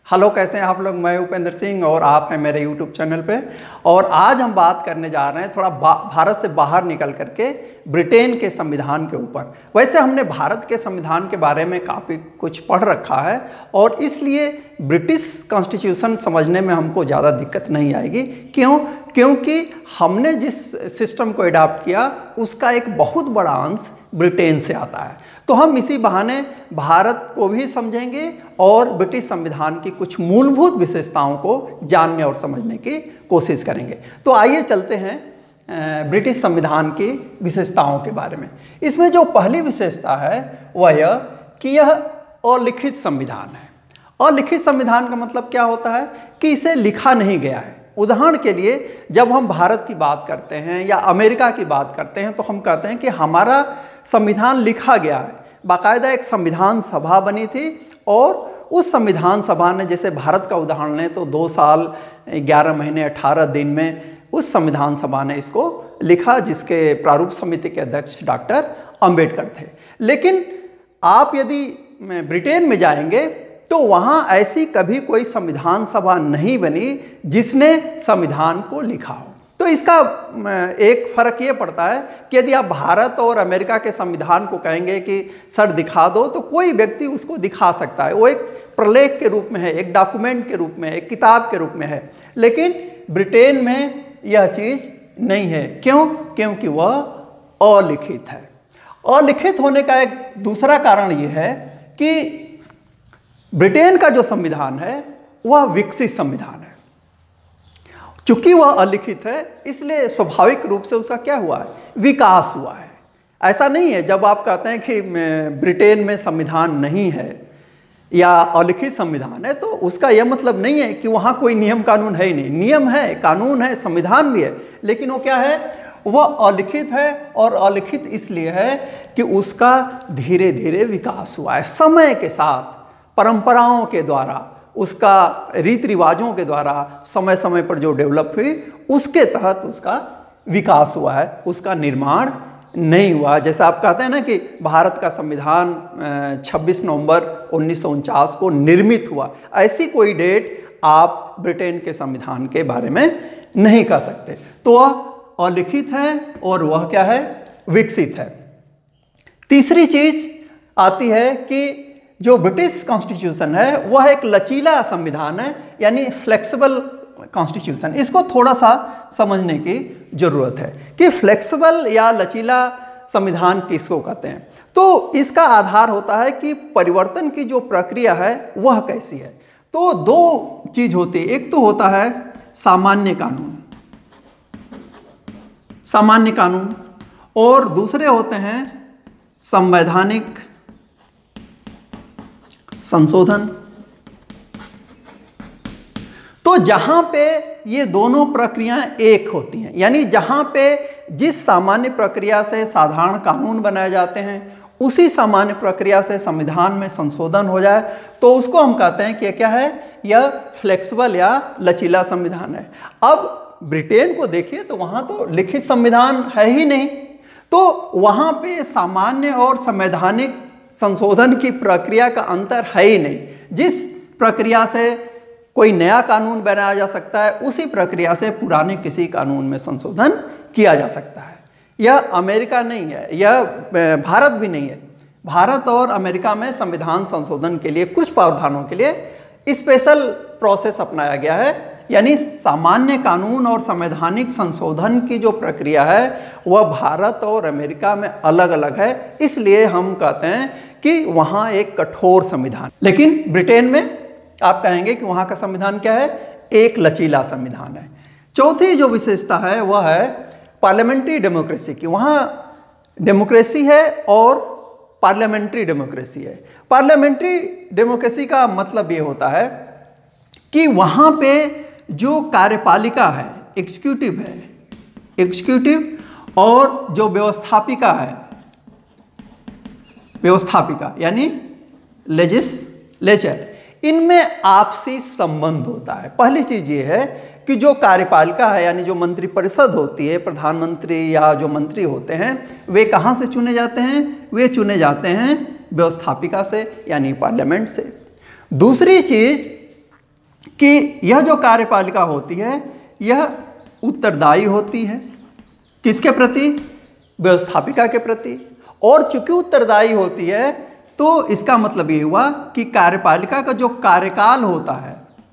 Hello, कैसे हैं आप लोग। मैं उपेंद्र सिंह और आप हैं मेरे यूट्यूब चैनल पे। और आज हम बात करने जा रहे हैं थोड़ा भारत से बाहर निकल करके ब्रिटेन के संविधान के ऊपर। वैसे हमने भारत के संविधान के बारे में काफ़ी कुछ पढ़ रखा है और इसलिए ब्रिटिश कॉन्स्टिट्यूशन समझने में हमको ज़्यादा दिक्कत नहीं आएगी। क्योंकि हमने जिस सिस्टम को अडॉप्ट किया उसका एक बहुत बड़ा अंश ब्रिटेन से आता है। तो हम इसी बहाने भारत को भी समझेंगे और ब्रिटिश संविधान की कुछ मूलभूत विशेषताओं को जानने और समझने की कोशिश करेंगे। तो आइए चलते हैं ब्रिटिश संविधान की विशेषताओं के बारे में। इसमें जो पहली विशेषता है वह यह कि यह अलिखित संविधान है। अलिखित संविधान का मतलब क्या होता है कि इसे लिखा नहीं गया है। उदाहरण के लिए जब हम भारत की बात करते हैं या अमेरिका की बात करते हैं तो हम कहते हैं कि हमारा संविधान लिखा गया है। बाकायदा एक संविधान सभा बनी थी और उस संविधान सभा ने, जैसे भारत का उदाहरण लें तो 2 साल 11 महीने 18 दिन में उस संविधान सभा ने इसको लिखा, जिसके प्रारूप समिति के अध्यक्ष डॉक्टर अंबेडकर थे। लेकिन आप यदि ब्रिटेन में जाएंगे तो वहाँ ऐसी कभी कोई संविधान सभा नहीं बनी जिसने संविधान को लिखा हो। तो इसका एक फ़र्क ये पड़ता है कि यदि आप भारत और अमेरिका के संविधान को कहेंगे कि सर दिखा दो, तो कोई व्यक्ति उसको दिखा सकता है। वो एक प्रलेख के रूप में है, एक डॉक्यूमेंट के रूप में, एक किताब के रूप में है। लेकिन ब्रिटेन में यह चीज़ नहीं है। क्यों? क्योंकि वह अलिखित है। अलिखित होने का एक दूसरा कारण ये है कि ब्रिटेन का जो संविधान है वह विकसित संविधान है। चूंकि वह अलिखित है इसलिए स्वाभाविक रूप से उसका क्या हुआ है, विकास हुआ है। ऐसा नहीं है जब आप कहते हैं कि ब्रिटेन में संविधान नहीं है या अलिखित संविधान है तो उसका यह मतलब नहीं है कि वहाँ कोई नियम कानून है ही नहीं। नियम है, कानून है, संविधान भी है, लेकिन वो क्या है, वह अलिखित है। और अलिखित इसलिए है कि उसका धीरे धीरे विकास हुआ है, समय के साथ, परंपराओं के द्वारा, उसका रीति रिवाजों के द्वारा समय समय पर जो डेवलप हुई उसके तहत उसका विकास हुआ है, उसका निर्माण नहीं हुआ। जैसे आप कहते हैं ना कि भारत का संविधान 26 नवंबर 1949 को निर्मित हुआ, ऐसी कोई डेट आप ब्रिटेन के संविधान के बारे में नहीं कह सकते। तो वह अलिखित है और वह क्या है, विकसित है। तीसरी चीज आती है कि जो ब्रिटिश कॉन्स्टिट्यूशन है वह एक लचीला संविधान है, यानी फ्लेक्सिबल कॉन्स्टिट्यूशन। इसको थोड़ा सा समझने की जरूरत है कि फ्लेक्सिबल या लचीला संविधान किसको कहते हैं। तो इसका आधार होता है कि परिवर्तन की जो प्रक्रिया है वह कैसी है। तो 2 चीज होती है, एक तो होता है सामान्य कानून और दूसरे होते हैं संवैधानिक संशोधन। तो जहां पे ये दोनों प्रक्रियाएं एक होती हैं, यानी जहां पे जिस सामान्य प्रक्रिया से साधारण कानून बनाए जाते हैं उसी सामान्य प्रक्रिया से संविधान में संशोधन हो जाए तो उसको हम कहते हैं कि क्या है, यह फ्लेक्सिबल या लचीला संविधान है। अब ब्रिटेन को देखिए तो वहां तो लिखित संविधान है ही नहीं, तो वहां पे सामान्य और संवैधानिक संशोधन की प्रक्रिया का अंतर है ही नहीं। जिस प्रक्रिया से कोई नया कानून बनाया जा सकता है उसी प्रक्रिया से पुराने किसी कानून में संशोधन किया जा सकता है। यह अमेरिका नहीं है, यह भारत भी नहीं है। भारत और अमेरिका में संविधान संशोधन के लिए कुछ प्रावधानों के लिए स्पेशल प्रोसेस अपनाया गया है, यानी सामान्य कानून और संवैधानिक संशोधन की जो प्रक्रिया है वह भारत और अमेरिका में अलग अलग है। इसलिए हम कहते हैं कि वहाँ एक कठोर संविधान, लेकिन ब्रिटेन में आप कहेंगे कि वहाँ का संविधान क्या है, एक लचीला संविधान है। चौथी जो विशेषता है वह है पार्लियामेंट्री डेमोक्रेसी की। वहाँ डेमोक्रेसी है और पार्लियामेंट्री डेमोक्रेसी है। पार्लियामेंट्री डेमोक्रेसी का मतलब ये होता है कि वहाँ पे जो कार्यपालिका है, एग्जीक्यूटिव और जो व्यवस्थापिका यानी लेजिस्लेचर, इनमें आपसी संबंध होता है। पहली चीज ये है कि जो कार्यपालिका है यानी जो मंत्रिपरिषद होती है, प्रधानमंत्री या जो मंत्री होते हैं, वे कहाँ से चुने जाते हैं, वे चुने जाते हैं व्यवस्थापिका से यानी पार्लियामेंट से। दूसरी चीज कि यह जो कार्यपालिका होती है यह उत्तरदायी होती है किसके प्रति? व्यवस्थापिका के प्रति। और चूंकि उत्तरदायी होती है तो इसका मतलब ये हुआ कि कार्यपालिका का जो कार्यकाल होता है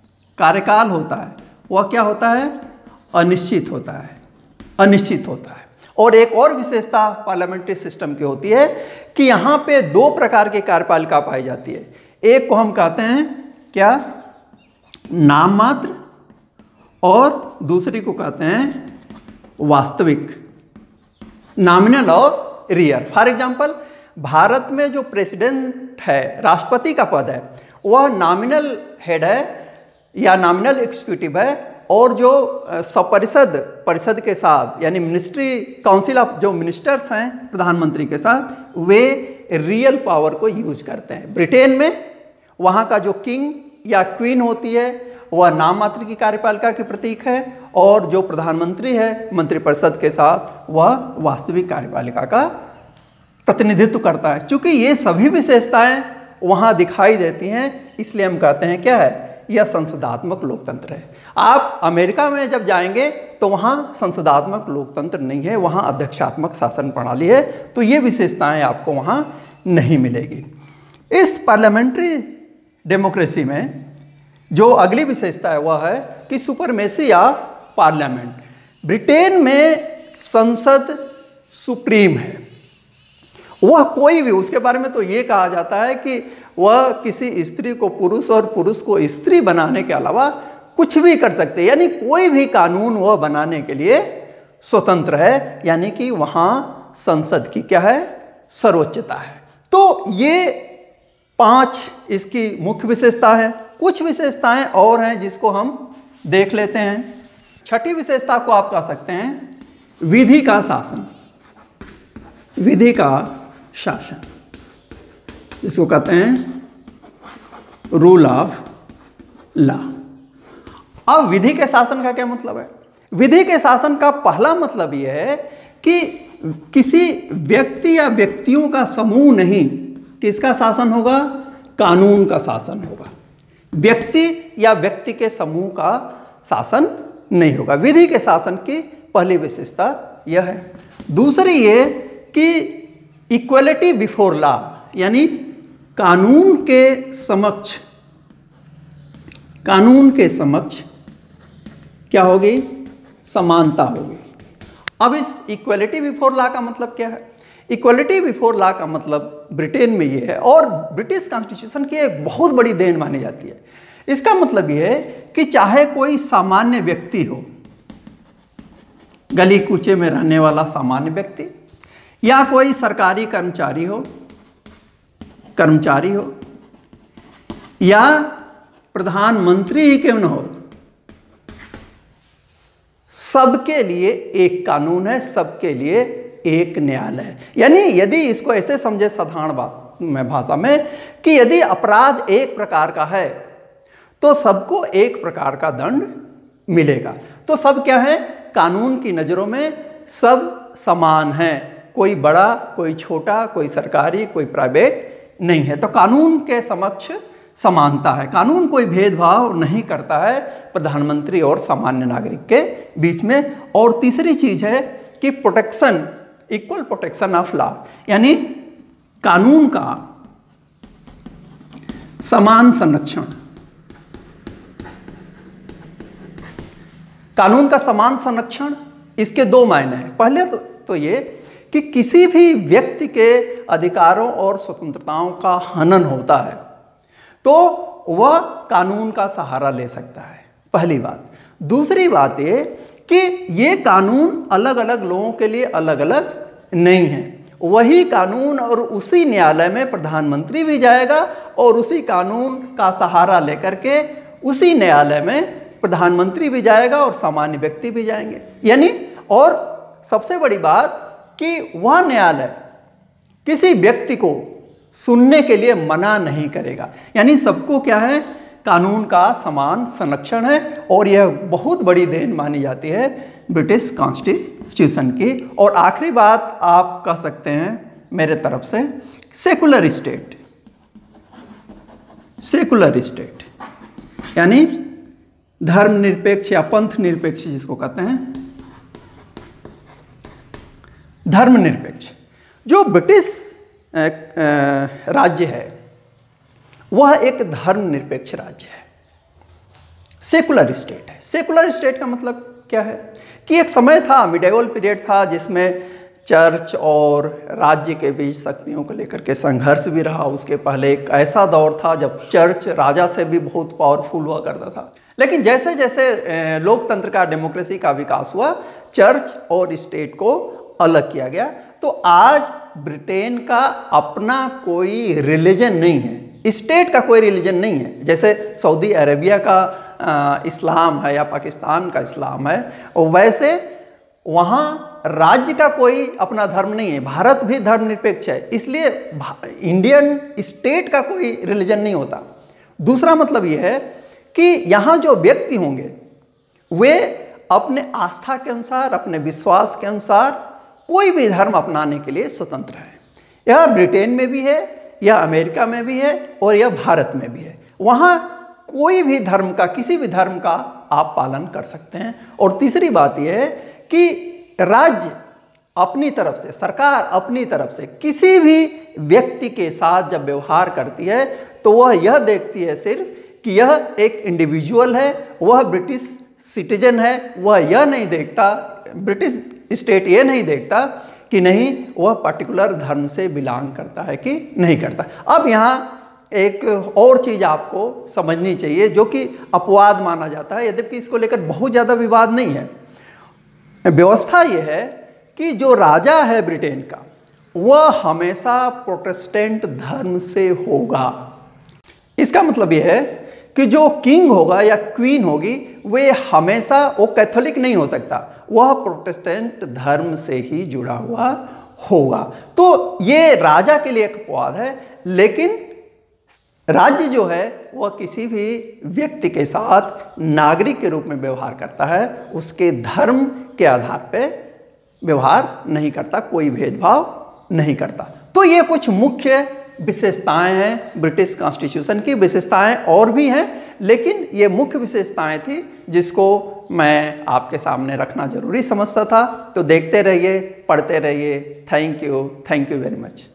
वह क्या होता है? अनिश्चित होता है। और एक और विशेषता पार्लियामेंट्री सिस्टम की होती है कि यहाँ पे दो प्रकार की कार्यपालिका पाई जाती है। एक को हम कहते हैं क्या? नाम मात्र, और दूसरी को कहते हैं वास्तविक, नॉमिनल और रियल। फॉर एग्जांपल, भारत में जो प्रेसिडेंट है, राष्ट्रपति का पद है, वह नॉमिनल हेड है या नॉमिनल एग्जीक्यूटिव है, और जो परिषद के साथ यानी मिनिस्ट्री काउंसिल ऑफ जो मिनिस्टर्स हैं प्रधानमंत्री के साथ, वे रियल पावर को यूज करते हैं। ब्रिटेन में वहाँ का जो किंग या क्वीन होती है वह नाम मात्र की कार्यपालिका के प्रतीक है, और जो प्रधानमंत्री है मंत्रिपरिषद के साथ वह वास्तविक कार्यपालिका का प्रतिनिधित्व करता है। चूंकि ये सभी विशेषताएं वहाँ दिखाई देती हैं, इसलिए हम कहते हैं क्या है? यह संसदात्मक लोकतंत्र है। आप अमेरिका में जब जाएंगे तो वहाँ संसदात्मक लोकतंत्र नहीं है, वहाँ अध्यक्षात्मक शासन प्रणाली है, तो ये विशेषताएं आपको वहाँ नहीं मिलेगी। इस पार्लियामेंट्री डेमोक्रेसी में जो अगली विशेषता है वह है कि सुपरमेसी ऑफ पार्लियामेंट। ब्रिटेन में संसद सुप्रीम है, वह कोई भी, उसके बारे में तो ये कहा जाता है कि वह किसी स्त्री को पुरुष और पुरुष को स्त्री बनाने के अलावा कुछ भी कर सकते हैं, यानी कोई भी कानून वह बनाने के लिए स्वतंत्र है, यानी कि वहाँ संसद की क्या है? सर्वोच्चता है। तो ये 5 इसकी मुख्य विशेषता है। कुछ विशेषताएं और हैं जिसको हम देख लेते हैं। छठी विशेषता को आप कह सकते हैं विधि का शासन, इसको कहते हैं रूल ऑफ लॉ। अब विधि के शासन का क्या मतलब है? विधि के शासन का पहला मतलब यह है कि किसी व्यक्ति या व्यक्तियों का समूह नहीं, किसका शासन होगा? कानून का शासन होगा। व्यक्ति या व्यक्ति के समूह का शासन नहीं होगा। विधि के शासन की पहली विशेषता यह है। दूसरी ये कि इक्वलिटी बिफोर लॉ, यानी कानून के समक्ष क्या होगी? समानता होगी। अब इस इक्वलिटी बिफोर लॉ का मतलब क्या है? इक्वलिटी बिफोर लॉ का मतलब ब्रिटेन में ये है, और ब्रिटिश कॉन्स्टिट्यूशन की एक बहुत बड़ी देन मानी जाती है। इसका मतलब ये है कि चाहे कोई सामान्य व्यक्ति हो, गली कूचे में रहने वाला सामान्य व्यक्ति, या कोई सरकारी कर्मचारी हो, या प्रधानमंत्री ही क्यों न हो, सबके लिए एक कानून है, सबके लिए एक न्यायालय है। यानी यदि इसको ऐसे समझे साधारण भाषा में कि यदि अपराध एक प्रकार का है तो सबको एक प्रकार का दंड मिलेगा। तो सब क्या है? कानून की नज़रों में सब समान हैं, कोई बड़ा, कोई छोटा, कोई सरकारी, कोई प्राइवेट नहीं है। तो कानून के समक्ष समानता है, कानून कोई भेदभाव नहीं करता है प्रधानमंत्री और सामान्य नागरिक के बीच में। और तीसरी चीज है कि protection, equal protection of law, यानी कानून का समान संरक्षण। कानून का समान संरक्षण, इसके दो मायने हैं। पहले तो ये कि किसी भी व्यक्ति के अधिकारों और स्वतंत्रताओं का हनन होता है तो वह कानून का सहारा ले सकता है, पहली बात। दूसरी बात ये कि ये कानून अलग अलग लोगों के लिए अलग अलग नहीं है। वही कानून और उसी न्यायालय में प्रधानमंत्री भी जाएगा और उसी कानून का सहारा लेकर के उसी न्यायालय में प्रधानमंत्री भी जाएगा और सामान्य व्यक्ति भी जाएंगे। यानी और सबसे बड़ी बात कि वह न्यायालय किसी व्यक्ति को सुनने के लिए मना नहीं करेगा। यानी सबको क्या है, कानून का समान संरक्षण है। और यह बहुत बड़ी देन मानी जाती है ब्रिटिश कॉन्स्टिट्यूशन की। और आखिरी बात आप कह सकते हैं मेरे तरफ से, सेकुलर स्टेट। सेकुलर स्टेट यानी धर्मनिरपेक्ष या पंथ निरपेक्ष जिसको कहते हैं, धर्मनिरपेक्ष। जो ब्रिटिश राज्य है वह एक धर्मनिरपेक्ष राज्य है, सेकुलर स्टेट है। सेकुलर स्टेट का मतलब क्या है कि एक समय था, मिडेवल पीरियड था, जिसमें चर्च और राज्य के बीच शक्तियों को लेकर के संघर्ष भी रहा। उसके पहले एक ऐसा दौर था जब चर्च राजा से भी बहुत पावरफुल हुआ करता था। लेकिन जैसे जैसे लोकतंत्र का, डेमोक्रेसी का विकास हुआ, चर्च और स्टेट को अलग किया गया। तो आज ब्रिटेन का अपना कोई रिलीजन नहीं है, स्टेट का कोई रिलीजन नहीं है। जैसे सऊदी अरेबिया का इस्लाम है या पाकिस्तान का इस्लाम है, और वैसे वहाँ राज्य का कोई अपना धर्म नहीं है। भारत भी धर्मनिरपेक्ष है, इसलिए इंडियन स्टेट का कोई रिलीजन नहीं होता। दूसरा मतलब ये है कि यहाँ जो व्यक्ति होंगे वे अपने आस्था के अनुसार, अपने विश्वास के अनुसार कोई भी धर्म अपनाने के लिए स्वतंत्र है। यह ब्रिटेन में भी है, यह अमेरिका में भी है और यह भारत में भी है। वहाँ कोई भी धर्म का, किसी भी धर्म का आप पालन कर सकते हैं। और तीसरी बात यह है कि राज्य अपनी तरफ से, सरकार अपनी तरफ से किसी भी व्यक्ति के साथ जब व्यवहार करती है तो वह यह देखती है सिर्फ कि यह एक इंडिविजुअल है, वह ब्रिटिश सिटीजन है। वह यह नहीं देखता, ब्रिटिश स्टेट ये नहीं देखता कि नहीं वह पर्टिकुलर धर्म से बिलोंग करता है कि नहीं करता। अब यहाँ एक और चीज़ आपको समझनी चाहिए जो कि अपवाद माना जाता है, यद्यपि इसको लेकर बहुत ज़्यादा विवाद नहीं है। व्यवस्था यह है कि जो राजा है ब्रिटेन का वह हमेशा प्रोटेस्टेंट धर्म से होगा। इसका मतलब यह है कि जो किंग होगा या क्वीन होगी वे हमेशा, वो कैथोलिक नहीं हो सकता, वह प्रोटेस्टेंट धर्म से ही जुड़ा हुआ होगा। तो ये राजा के लिए एक अपवाद है, लेकिन राज्य जो है वह किसी भी व्यक्ति के साथ नागरिक के रूप में व्यवहार करता है, उसके धर्म के आधार पे व्यवहार नहीं करता, कोई भेदभाव नहीं करता। तो ये कुछ मुख्य विशेषताएं हैं ब्रिटिश कॉन्स्टिट्यूशन की। विशेषताएं और भी हैं, लेकिन ये मुख्य विशेषताएं थी जिसको मैं आपके सामने रखना जरूरी समझता था। तो देखते रहिए, पढ़ते रहिए। Thank you very much.